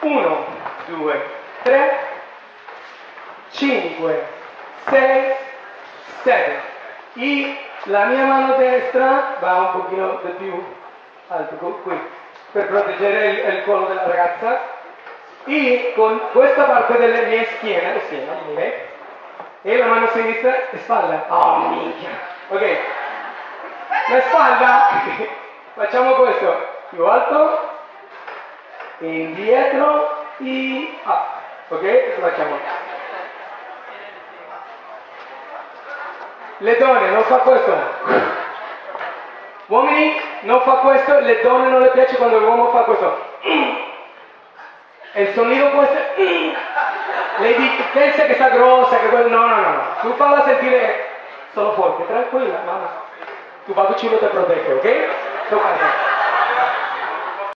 1, 2, 3, 5, 6, 7. Y la mia mano destra va un pochino di più alto qui per proteggere il collo della ragazza. E con questa parte della mia schiena, e la mano sinistra spalla. Oh minchia. Ok. La spalla, facciamo questo, più alto, indietro e up. Ok? Facciamo. Le donne non fa questo. Uomini non fa questo, le donne non le piace quando l'uomo fa questo. E il sonido può essere. Lei pensa che sta grossa, che quello. No. Tu falla sentire solo forte, tranquilla, mamma. Tu papà ci te protegge, ok?